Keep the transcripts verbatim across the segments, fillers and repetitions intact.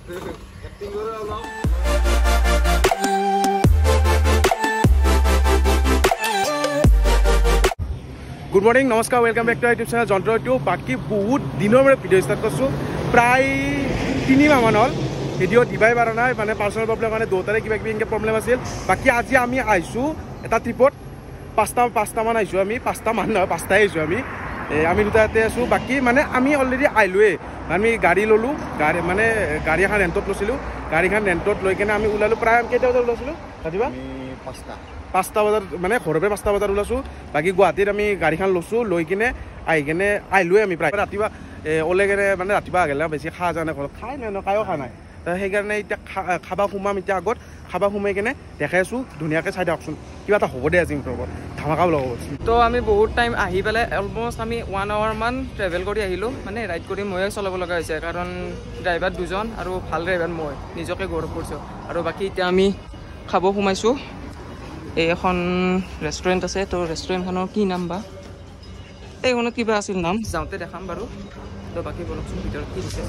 good morning नमस्कार welcome back to YouTube channel जंत्र टू बाकी बहुत दिनों मैं भिडिओ स्टार्ट करছো प्राय तीन माह मान हल भिडिओ दिबाई पारा ना माने पार्सनल प्रॉब्लेम माने दोतारे किबा किबि इनके प्रॉब्लेम আছিল बाकी আজি আমি আইছো এটা ট্রিপত পাঁচটা পাঁচটা মান আইছো আমি পাঁচটা মান নহয় পাঁচটাই আইছো আমি আমি দুটাতে আছো বাকি মানে আমি অলরেডি আইলোৱে আমি গাড়ী ললো গাড়ী মানে গাড়ী এখন ৰেন্টত লৈছিলো গাড়ীখন ৰেন্টত লৈ কেনে আমি উলালো প্ৰায় কেইটা বজাত ওলাইছিলো ৰাতিবা পাঁচটা পাঁচটা বজাত মানে ঘৰৰ পৰা পাঁচটা বজাত ওলাইছো বাকি গুৱাহাটীত আমি গাড়ীখন লৈছো লৈ কিনে আহি কেনে আইলোৱে আমি প্ৰায় ৰাতিবা ওলাই কেনে মানে ৰাতিবা আগেলা বেছি খা জানে ঘৰত খাই নাই কায়ো খা নাই সেইকাৰণে এতিয়া খাবা সোমাম এতিয়া আগত খাবা সোমাই কেনে দেখাই আছো ধুনীয়াকৈ চাই দিয়কচোন কিবা এটা হ'ব দে আজি মোৰ ধামাকা ওলাব তো আমি বহুত টাইম আহি পেলাই অলমষ্ট আমি ওৱান আৱাৰ মান ট্ৰেভেল কৰি আহিলোঁ মানে ৰাইড কৰি ময়ে চলাব লগা হৈছে কাৰণ ড্ৰাইভাৰ দুজন আৰু ভাল ড্ৰাইভাৰ মই নিজকে গৌৰৱ কৰিছোঁ আৰু বাকী এতিয়া আমি খাব সোমাইছোঁ এই এখন ৰেষ্টুৰেণ্ট আছে তো ৰেষ্টুৰেণ্টখনৰ কি নাম বা এইখনত কিবা আছিল নাম যাওঁতে দেখাম বাৰু তো বাকী বলকচোন ভিতৰত কি দিছে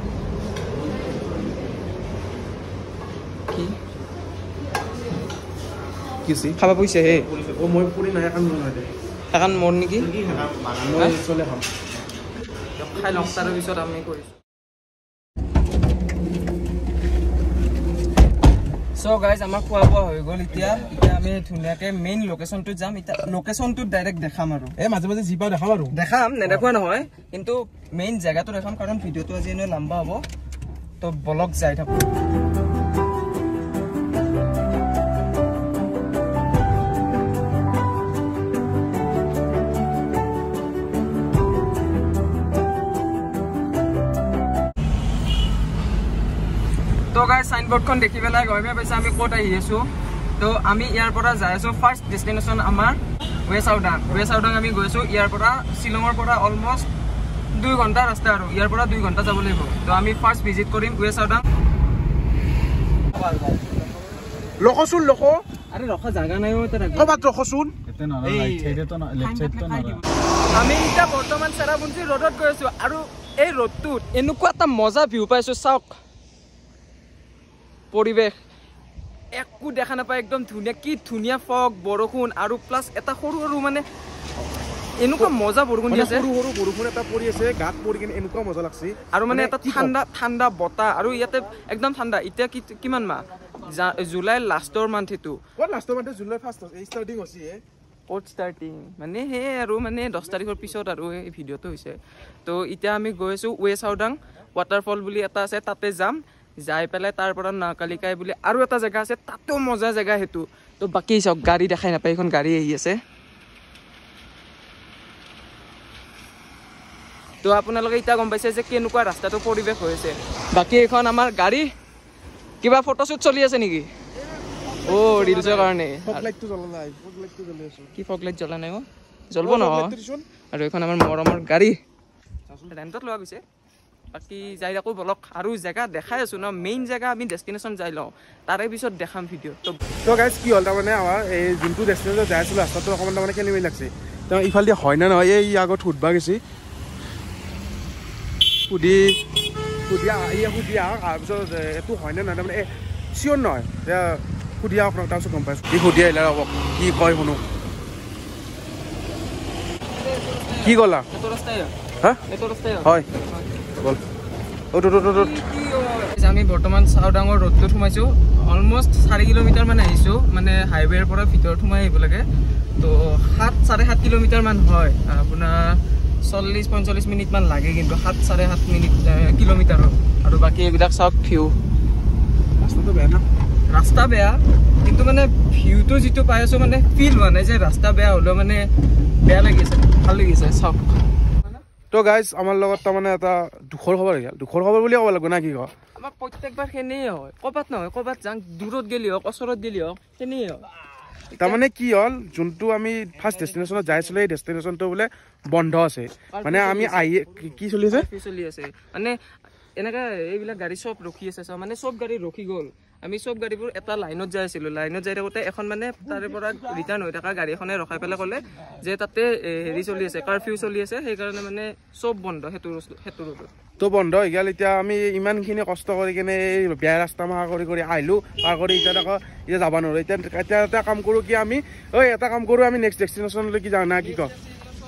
কি কিছি খাবা পইছে হে ও মই পুৰি নাই এখন নাই দে এখন মোৰ নেকি মই চলে খাম খাই লম তাৰ পিছত আমি কৰিছো সো গাইজ আমাৰ খোৱা বোৱা হৈ গ'ল এতিয়া এতিয়া আমি ধুনীয়াকে মেইন লোকেশ্যনটো যাম এতিয়া লোকেশ্যনটো ডাইৰেক্ট দেখাম আৰু এই মাজে মাজে জিপা দেখাম আৰু দেখাম নেদেখুৱা নহয় কিন্তু মেইন জেগাটো দেখাম কাৰণ ভিডিঅ'টো আজি এনে লম্বা হ'ব তো ব্লগ যাই থাকো তো গাইজ সাইনবোর্ডখন দেখি পেলাই গমে পাইছে আমি ক'ত আহি আছো তো আমি ইয়াৰ পৰা যাই আছো ফাৰ্ষ্ট ডেষ্টিনেশ্যন আমাৰ ৱে চাউডাং ৱে চাউডাং আমি গৈছো ইয়াৰ পৰা শ্বিলঙৰ পৰা অলমষ্ট দুই ঘণ্টা ৰাস্তা আৰু ইয়াৰ পৰা দুই ঘণ্টা যাব লাগিব তো আমি ফাৰ্ষ্ট ভিজিট কৰিম ৱে চাউডাং লখচোন লখ আরে ৰখা জাগা নাই ও এটা কবাত ৰখচোন এতে না ৰাইট সাইডে তো না লেফট সাইড তো না আমি এটা বৰ্তমান চেৰাপুঞ্জী ৰোডত গৈ আছো আৰু এই ৰোডটোত এনেকুৱা এটা মজা ভিউ পাইছো চাওক পৰিবেশ একো দেখা নাপায় একদম ধুনীয়া কি ধুনীয়া ফগ বৰষুণ আৰু প্লাছ এটা সৰু সৰু মানে এনেকুৱা মজা বৰষুণ দি আছে সৰু সৰু বৰষুণ এটা পৰি আছে গাত পৰি কিনে এনেকুৱা মজা লাগছে আৰু মানে এটা ঠাণ্ডা ঠাণ্ডা বতাহ আৰু ইয়াতে একদম ঠাণ্ডা এতিয়া কিমান মাহ জুলাই লাষ্টৰ মান্থটো ক'ত লাষ্টৰ মান্থ জুলাই ফাৰ্ষ্ট ষ্টাৰ্টিং হৈছে ক'ত ষ্টাৰ্টিং মানে সেই আৰু মানে দহ তাৰিখৰ পিছত আৰু এই ভিডিঅ'টো হৈছে তো এতিয়া আমি গৈ আছোঁ ৱে চাউডাং ৱাটাৰফল বুলি এটা আছে তাতে যাম যাই পেলাই তাৰ পৰা নাকালিকাই বুলি আৰু এটা জেগা আছে তাতেও মজা জেগা সেইটো তো বাকী চাওক গাড়ী দেখাই নাপায় এখন গাড়ী আহি আছে তো আপোনালোকে এতিয়া গম পাইছে যে কেনেকুৱা ৰাস্তাটো পৰিৱেশ হৈ আছে বাকী এখন আমাৰ গাড়ী কিবা ফটোশ্বুট চলি আছে নেকি অ ৰিলছৰ কাৰণে ফগ লাইটটো জ্বলা নাই ফগ লাইটটো জ্বলি আছে কি ফগ লাইট জ্বলা নাই জ্বলব নহয় আৰু এখন আমাৰ মৰমৰ গাড়ী ৰেণ্টত লোৱা গৈছে বাকী যাই থাকোঁ বলক আৰু জেগা দেখাই আছো ন মেইন জেগা আমি ডেষ্টিনেশ্যন যাই লওঁ তাৰে পিছত দেখাম ভিডিঅ' তো তো গাইজ কি হ'ল তাৰমানে আমাৰ এই যোনটো ডেষ্টিনেশ্যন যাই আছিলোঁ ৰাস্তাটো অকণমান তাৰমানে খেলি মেলি লাগছে তেওঁ ইফালে হয় নে নহয় এই আগত সুধবা গৈছে সুধি সুধি এই সুধি আহক তাৰপিছত এইটো হয় নে নহয় তাৰমানে এই চিয়'ৰ নহয় এতিয়া সুধি আহক তাৰপিছত গম পাইছোঁ কি সুধি আহিলে ৰ'ব কি কয় শুনো কি ক'লা এইটো ৰাস্তাই হা এইটো ৰাস্তাই হয় বল আমি বৰ্তমান চাউডাঙৰ ৰোডটোত সোমাইছোঁ অলমষ্ট চাৰি কিলোমিটাৰ মান আহিছোঁ মানে হাইৱেৰ পৰা ভিতৰত সোমাই আহিব লাগে তো সাত চাৰে সাত কিলোমিটাৰ মান হয় আপোনাৰ চল্লিছ পঞ্চল্লিছ মিনিটমান লাগে কিন্তু সাত চাৰে সাত মিনিট কিলোমিটাৰৰ আৰু বাকী এইবিলাক চাওক ভিউ ৰাস্তাটো বেয়া না ৰাস্তা বেয়া কিন্তু মানে ভিউটো যিটো পাই আছোঁ মানে ফিল হোৱা নাই যে ৰাস্তা বেয়া হ'লেও মানে বেয়া লাগিছে ভাল লাগিছে চাওক তো গাইজ আমাৰ লগত তাৰমানে এটা দুখৰ খবৰ আহিল দুখৰ খবৰ বুলি ক'ব লাগিব না কি কয় আমাৰ প্ৰত্যেকবাৰ সেনেই হয় ক'ৰবাত নহয় ক'ৰবাত যাওঁ দূৰত গেলি হওক ওচৰত গেলি হওক সেনেই হয় তাৰমানে কি হ'ল যোনটো আমি ফাৰ্ষ্ট ডেষ্টিনেশ্যনত যাই আছিলোঁ এই ডেষ্টিনেশ্যনটো বোলে বন্ধ আছে মানে আমি আহি কি চলি আছে চলি আছে মানে এনেকৈ এইবিলাক গাড়ী চব ৰখি আছে চব মানে চব গাড়ী ৰখি গ'ল আমি চব গাড়ীবোৰ এটা লাইনত যাই আছিলোঁ লাইনত যাই থাকোঁতে এখন মানে তাৰে পৰা ৰিটাৰ্ণ হৈ থকা গাড়ী এখনে ৰখাই পেলাই ক'লে যে তাতে হেৰি চলি আছে কাৰফিউ চলি আছে সেইকাৰণে মানে চব বন্ধ সেইটো সেইটো ৰোডত তো বন্ধ হৈ গ'ল এতিয়া আমি ইমানখিনি কষ্ট কৰি কিনে এই বেয়া ৰাস্তা মাৰ কৰি কৰি আহিলোঁ পাৰ কৰি এতিয়া আকৌ এতিয়া যাব নোৱাৰোঁ এতিয়া এতিয়া এটা কাম কৰোঁ কি আমি ঐ এটা কাম কৰোঁ আমি নেক্সট ডেষ্টিনেশ্যনলৈ কি যাওঁ না কি কওঁ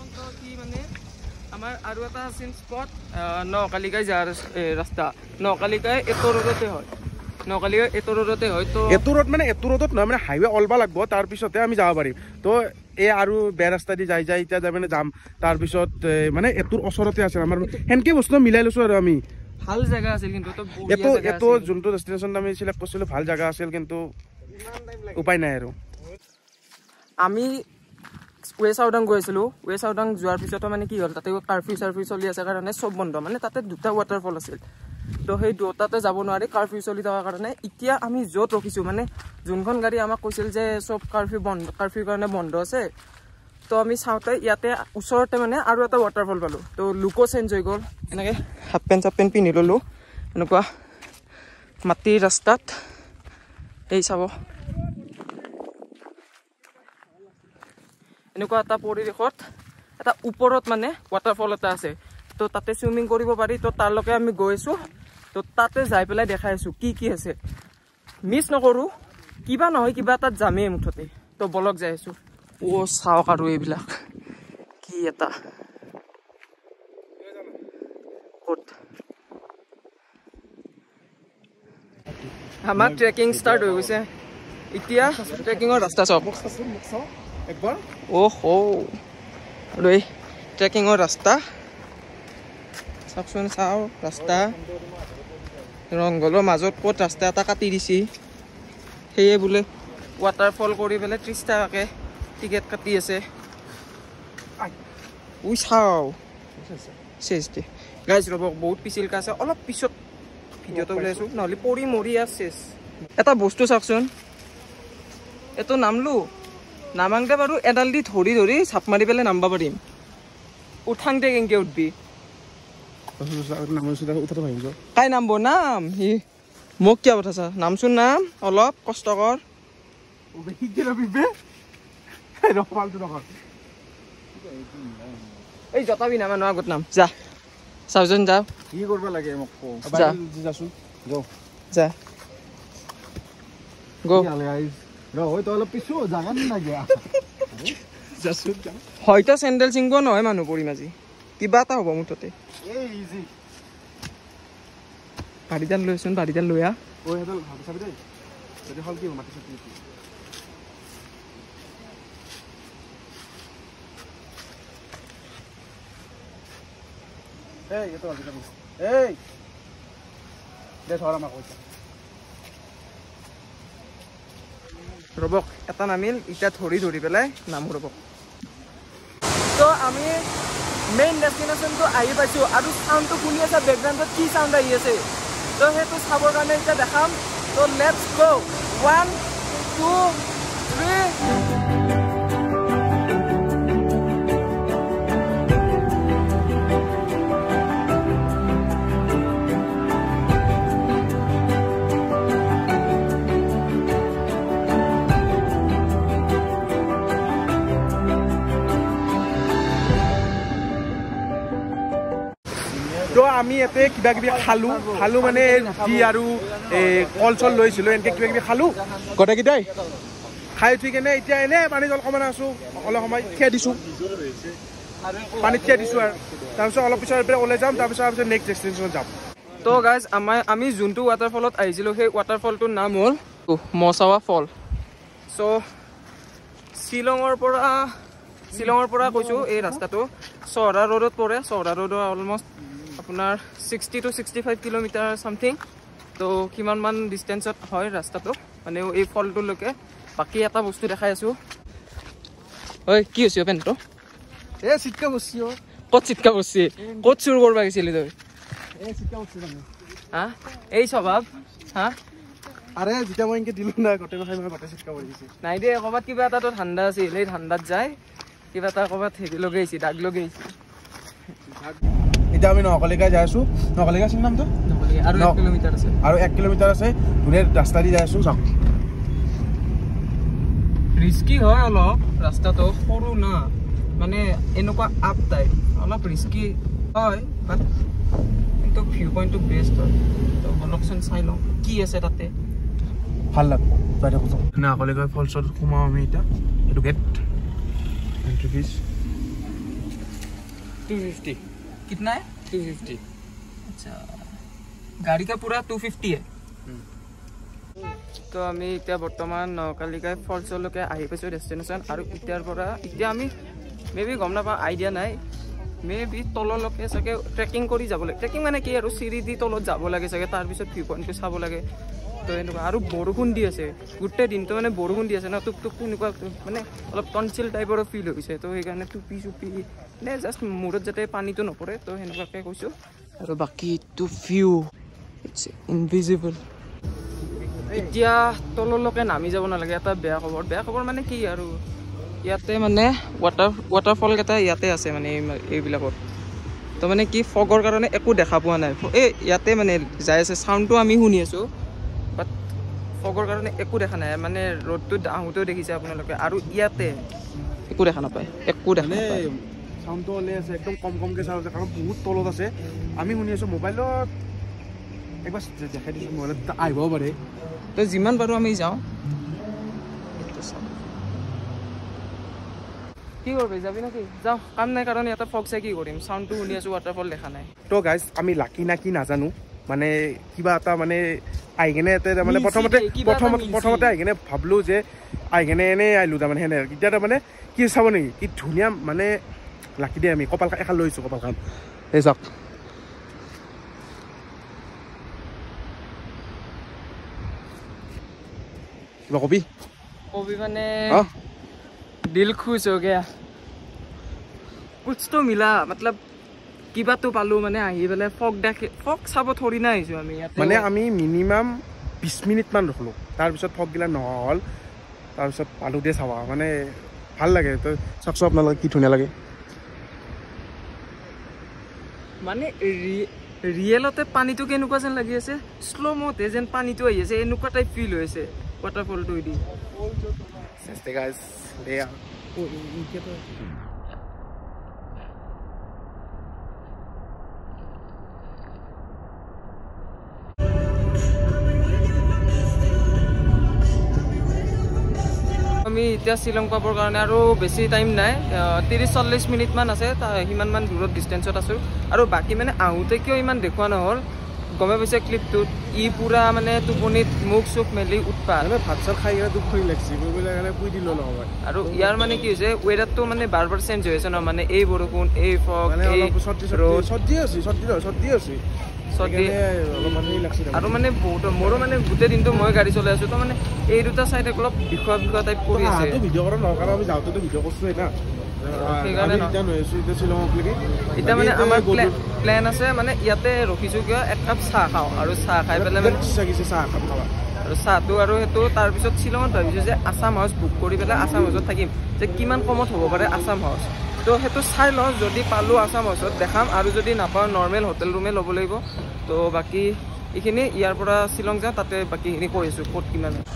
আমাৰ আৰু এটা আছিল স্পট নকালিকাই যাৰ ৰাস্তা নকালিকাই এইটো ৰোডতে হয় নকালিকাই এইটো ৰোডতে হয় তো এইটো ৰোড মানে এইটো ৰোডত নহয় মানে হাইৱে অলবা লাগব তাৰপিছতে আমি যাব পাৰিম তো এই আৰু বেয়া ৰাস্তা দি যাই যাই এতিয়া যাই মানে যাম তাৰপিছত মানে এইটোৰ ওচৰতে আছে আমাৰ সেনেকে বস্তু মিলাই লৈছোঁ আৰু আমি ভাল জেগা আছিল কিন্তু এইটো এইটো যোনটো ডেষ্টিনেশ্যন আমি চিলেক্ট কৰিছিলোঁ ভাল জেগা আছিল কিন্তু উপায় নাই আৰু আমি ৱে চাউদাং গৈ আছিলোঁ ৱে চাউদাং যোৱাৰ পিছতো মানে কি হ'ল তাতে কাৰফিউ চাৰফিউ চলি আছে কাৰণে চব বন্ধ মানে তাতে দুটা ৱাটাৰফল আছিল তো সেই দুটাতে যাব নোৱাৰি কাৰফিউ চলি থকাৰ কাৰণে এতিয়া আমি য'ত ৰখিছোঁ মানে যোনখন গাড়ী আমাক কৈছিল যে চব কাৰফিউ বন্ধ কাৰফিউৰ কাৰণে বন্ধ আছে তো আমি চাওঁতে ইয়াতে ওচৰতে মানে আৰু এটা ৱাটাৰফল পালোঁ তো লুকো চেঞ্জ হৈ গ'ল এনেকৈ হাফ পেণ্ট চাফ পেণ্ট পিন্ধি ল'লোঁ এনেকুৱা মাটিৰ ৰাস্তাত এই চাব এনেকুৱা এটা পৰিৱেশত এটা ওপৰত মানে ৱাটাৰফল এটা আছে তো তাতে চুইমিং কৰিব পাৰি তো তাৰলৈকে আমি গৈ আছোঁ তো তাতে যাই পেলাই দেখাই আছোঁ কি কি আছে মিছ নকৰোঁ কিবা নহয় কিবা এটাত যামেই মুঠতে তো বলক যাই আছোঁ অ' চাওক আৰু এইবিলাক কি এটা ক'ত আমাৰ ট্ৰেকিং ষ্টাৰ্ট হৈ গৈছে এতিয়া ট্ৰেকিঙৰ ৰাস্তা চাওক একবাৰ অ' হো আৰু এই ট্ৰেকিঙৰ ৰাস্তা চাওকচোন চাওঁ ৰাস্তা ৰংঘৰৰ মাজত ক'ত ৰাস্তা এটা কাটি দিছে সেয়ে বোলে ৱাটাৰফল কৰি পেলাই ত্ৰিছ টকাকৈ টিকেট কাটি আছে উই চাওঁ চেচ দে গাইজ ৰ'ব বহুত পিছিলকা আছে অলপ পিছত ভিডিঅ'টো ওলাইছোঁ নহ'লে পৰি মৰি আছে চেচ এটা বস্তু চাওকচোন এইটো নামলোঁ নামাংতে বাৰু এডাল দি ধৰি ধৰি চাপ মাৰি পেলাই নামবা পাৰিম উঠাংতে কেনেকৈ উঠবি কাই নামব নাম সি মোক কিয় পঠাইছা নামচোন নাম অলপ কষ্টকৰ এই জতাবি নামা নোৱা আগত নাম যা চাওজন যাওঁ কি কৰিব লাগে মোক যা যাচোন যাওঁ যা গো হয়তো অলপ পিছো জাগা নাগে হয়তো চেণ্ডেল চিংব নহয় মানুহ পৰিম আজি কিবা এটা হ'ব মুঠতে বাৰীডাল লৈচোন বাৰীডাল লৈ আহ ৰ'বক এটা নামিল এতিয়া ধৰি ধৰি পেলাই নামো ৰ'বক তো আমি মেইন ডেষ্টিনেশ্যনটো আহি পাইছোঁ আৰু চাউণ্ডটো শুনি আছে বেকগ্ৰাউণ্ডত কি চাউণ্ড আহি আছে তো সেইটো চাবৰ কাৰণে এতিয়া দেখাম তো লেটছ গ' ওৱান টু থ্ৰী তো আমি ইয়াতে কিবা কিবি খালোঁ খালোঁ মানে ৰুটি আৰু কল চল লৈছিলোঁ এনেকৈ কিবা কিবি খালোঁ গোটেইকেইটাই খাই উঠি কেনে এতিয়া এনেই পানী জল অকণমান আছোঁ অলপ সময় থিয়াই দিছোঁ পানীত থিয়াই দিছোঁ আৰু তাৰপিছত অলপ পিছত এইপিনে ওলাই যাম তাৰপিছত তাৰপিছত নেক্সট ডেষ্টিনেশ্যনত যাম তো গাইজ আমাৰ আমি যোনটো ৱাটাৰফলত আহিছিলোঁ সেই ৱাটাৰফলটোৰ নাম হ'ল মচাৱা ফল চ' শ্বিলঙৰ পৰা শ্বিলঙৰ পৰা কৈছোঁ এই ৰাস্তাটো চহৰা ৰোডত পৰে চহৰা ৰোডৰ অলমষ্ট আপোনাৰ sixty two sixty five kilometre something তো কিমানমান ডিষ্টেঞ্চত হয় ৰাস্তাটো মানে এই ফলটোলৈকে বাকী এটা বস্তু দেখাই আছোঁ ঐ কি হৈছে পেণ্টটো এই চিটকা বসছি ক'ত চিটকা বসছি ক'ত চুৰ কৰিব গৈছিলি তই এই চিটকা বসছি হা এই স্বভাৱ হা আৰে যেতিয়া মই এনেকৈ দিলোঁ না গোটেই খাই মই গোটেই চিটকা পৰি গৈছে নাই দে ক'ৰবাত কিবা এটাতো ঠাণ্ডা আছিল সেই ঠাণ্ডাত যায় কিবা এটা ক'ৰবাত হেৰি লগাইছে দাগ লগাইছে এতিয়া আমি নকলিকাই যাই আছোঁ নকলিকা আছিল নামটো নকলিকা আৰু এক কিলোমিটাৰ আছে আৰু এক কিলোমিটাৰ আছে ধুনীয়া ৰাস্তা দি যাই আছো চাওক ৰিস্কি হয় অলপ ৰাস্তাটো সৰু না মানে এনেকুৱা আপ টাইপ অলপ ৰিস্কি হয় বাট কিন্তু ভিউ পইণ্টটো বেষ্ট হয় তো বলকচোন চাই লওঁ কি আছে তাতে ভাল লাগব যাই দেখো চাওক না অকলে গৈ ফলছত সোমাও আমি এতিয়া এইটো gate entry fees two fifty कितना है टू फिफ्टी अच्छा गाड़ी का पूरा टू फिफ्टी है तो আমি এতিয়া বৰ্তমান নকালিকাই ফলছলৈকে আহি পাইছোঁ ডেষ্টিনেশ্যন আৰু এতিয়াৰ পৰা এতিয়া আমি মে বি গম নাপাওঁ আইডিয়া নাই মে বি তললৈকে চাগে ট্ৰেকিং কৰি যাব লাগে ট্ৰেকিং মানে কি আৰু চিৰি দি তলত যাব লাগে চাগে তাৰপিছত ভিউ পইণ্টটো চাব লাগে তো এনেকুৱা আৰু বৰষুণ দি আছে গোটেই দিনটো মানে বৰষুণ দি আছে ন টুপ টুপ এনেকুৱা মানে অলপ টনচিল টাইপৰো ফিল হৈছে তো সেইকাৰণে টুপি চুপি নে জাষ্ট মূৰত যাতে পানীটো নপৰে তো সেনেকুৱাকৈ কৈছোঁ আৰু বাকী টু ভিউ ইটছ ইনভিজিবল এতিয়া তললৈকে নামি যাব নালাগে এটা বেয়া খবৰ বেয়া খবৰ মানে কি আৰু ইয়াতে মানে ৱাটাৰ ৱাটাৰফলকেইটা ইয়াতে আছে মানে এইবিলাকত তো মানে কি ফগৰ কাৰণে একো দেখা পোৱা নাই এই ইয়াতে মানে যাই আছে চাউণ্ডটো আমি শুনি আছোঁ বাট ফগৰ কাৰণে একো দেখা নাই মানে ৰ'দটো আহোঁতেও দেখিছে আপোনালোকে আৰু ইয়াতে একো দেখা নাপায় একো দেখা নাপায় চাউণ্ডটো ওলাই আছে একদম কম কমকৈ চাউণ্ড আছে কাৰণ বহুত তলত আছে আমি শুনি আছোঁ মোবাইলত একবাৰ দেখাই দিছোঁ মোবাইলত আহিবও পাৰে তো যিমান পাৰোঁ আমি যাওঁ কি কৰিবি যাবি নেকি যাওঁ কাম নাই কাৰণ ইয়াতে ফগ চাই কি কৰিম চাউণ্ডটো শুনি আছোঁ ৱাটাৰফল দেখা নাই তো গাইজ আমি লাকি না কি নাজানো মানে কিবা এটা মানে আহি কিনে ইয়াতে মানে প্ৰথমতে প্ৰথমতে প্ৰথমতে আহি কিনে ভাবলোঁ যে আহি কিনে এনেই আহিলোঁ তাৰমানে সেনে এতিয়া তাৰমানে কি চাব নেকি কি ধুনীয়া মানে লাকি দিয়ে আমি কপাল এখন লৈ আহিছোঁ কপালখন এই চাওক কিবা কবি কবি মানে দিল খুশ হৈ গয়া কুছটো মিলা মতলব কিবাটো পালোঁ মানে আহি পেলাই ফগ দেখি ফগ চাব থৰি না আহিছোঁ আমি ইয়াতে মানে আমি মিনিমাম বিছ মিনিটমান ৰখলোঁ তাৰপিছত ফগগিলা নহ'ল তাৰপিছত পালোঁ দিয়ে চাবা মানে ভাল লাগে তো চাওকচোন আপোনালোকে কি ধুনীয়া লাগে মানে ৰিয়েলতে পানীটো কেনেকুৱা যেন লাগি আছে শ্ল' মতে যেন পানীটো আহি আছে এনেকুৱা টাইপ ফিল হৈ আছে ৱাটাৰফলটো দি আমি এতিয়া শ্বিলং পাবৰ কাৰণে আৰু বেছি টাইম নাই ত্ৰিছ চল্লিছ মিনিটমান আছে সিমানমান দূৰত ডিষ্টেঞ্চত আছোঁ আৰু বাকী মানে আহোঁতে কিয় ইমান দেখুওৱা নহ'ল গমে পাইছে ক্লিপটোত ই পুৰা মানে টোপনিত মুখ চুখ মেলি উৎপাত ভাত চাত খাই কিনে টোপনি লাগিছে কাৰণে শুই দিলোঁ নহয় আৰু ইয়াৰ মানে কি হৈছে ৱেডাৰটো মানে বাৰ বাৰ চেঞ্জ হৈ আছে ন মানে এই বৰষুণ এই ফগ চৰ্দি আছে চৰ্দি চৰ্দি আছে চৰ্দি আৰু মানে বহুত মোৰো মানে গোটেই দিনটো মই গাড়ী চলাই আছোঁ তো মানে এই দুটা চাইড অলপ বিষোৱা বিষোৱা টাইপ কৰি আছে ভিডিঅ' কৰা নহয় কাৰণ আমি যাওঁতেতো ভিডিঅ' কৰিছোঁৱেই না সেইকাৰণে এতিয়া মানে আমাৰ প্লেন আছে মানে ইয়াতে ৰখিছোঁ কিয় এক কাপ চাহ খাওঁ আৰু চাহ খাই পেলাই মানে চাহ একাপ খাবা আৰু চাহটো আৰু সেইটো তাৰপিছত শ্বিলঙত ভাবিছোঁ যে আছাম হাউচ বুক কৰি পেলাই আছাম হাউচত থাকিম যে কিমান কমত হ'ব পাৰে আছাম হাউচ তো সেইটো চাই লওঁ যদি পালোঁ আছাম হাউচত দেখাম আৰু যদি নাপাওঁ নৰ্মেল হোটেল ৰুমে ল'ব লাগিব তো বাকী এইখিনি ইয়াৰ পৰা শ্বিলং যাওঁ তাতে বাকীখিনি কৈ আছোঁ ক'ত কিমান